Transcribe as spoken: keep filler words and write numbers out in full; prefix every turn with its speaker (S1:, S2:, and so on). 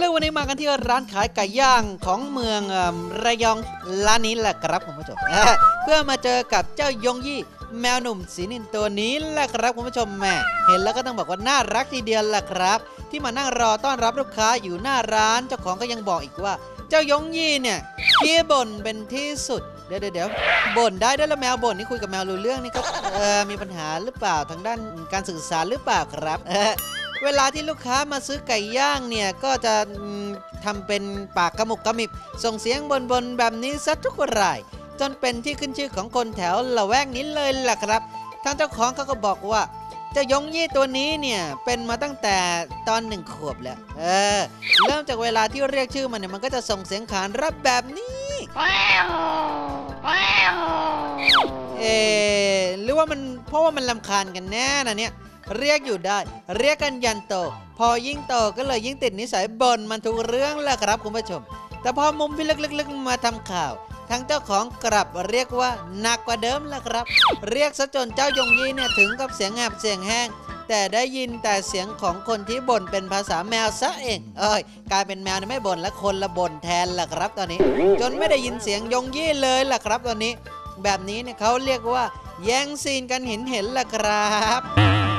S1: แล้ววันนี้มากันที่ร้านขายไก่ย่างของเมืองระยองร้านนี้แหละครับคุณผู้ชมเพื่อมาเจอกับเจ้ายงยี่แมวหนุ่มสีนินตัวนี้แหละครับคุณผู้ชมแม่เห็นแล้วก็ต้องบอกว่าน่ารักทีเดียวแหละครับที่มานั่งรอต้อนรับลูกค้าอยู่หน้าร้านเจ้าของก็ยังบอกอีกว่าเจ้ายงยี่เนี่ยขี้บ่นเป็นที่สุดเดี๋ยวเดี๋ยวบ่นได้ด้วยแล้วแมวบ่นนี่คุยกับแมวรู้เรื่องนี่ก็เออมีปัญหาหรือเปล่าทางด้านการสื่อสารหรือเปล่าครับเออเวลาที่ลูกค้ามาซื้อไก่ย่างเนี่ยก็จะทำเป็นปากกระมุกกระมิบส่งเสียงบนๆแบบนี้ซะทุกรายจนเป็นที่ขึ้นชื่อของคนแถวละแวกนี้เลยล่ะครับทางเจ้าของเขาก็บอกว่าเจ้ายงยี่ตัวนี้เนี่ยเป็นมาตั้งแต่ตอนหนึ่งขวบแล้วเออเริ่มจากเวลาที่เรียกชื่อมันเนี่ยมันก็จะส่งเสียงขานรับแบบนี้เออหรือว่ามันเพราะว่ามันรำคาญกันแน่นะเนี่ยเรียกอยู่ได้เรียกกันยันโตพอยิ่งโตก็เลยยิ่งติดนิสัยบ่นมันทุกเรื่องแหละครับคุณผู้ชมแต่พอมุมพี่ลึกๆมาทำข่าวทางเจ้าของกลับเรียกว่าหนักกว่าเดิมแล้วครับเรียกซะจนเจ้ายงยี่เนี่ยถึงกับเสียงแหบเสียงแห้งแต่ได้ยินแต่เสียงของคนที่บ่นเป็นภาษาแมวซะเองเอ้ยกลายเป็นแมวไม่บ่นและคนละบ่นแทนล่ะครับตอนนี้จนไม่ได้ยินเสียงยงยี่เลยล่ะครับตอนนี้แบบนี้เนี่ยเขาเรียกว่าแย่งซีนกันเห็นเห็นล่ะครับ